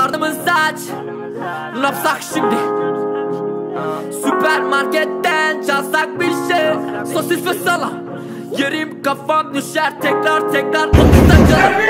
Karnımın saç. Ne yapsak şimdi? Süpermarketten çalsak bir şey. Sosis ve salam. Yerim kafam düşer tekrar tekrar. Otuzda canım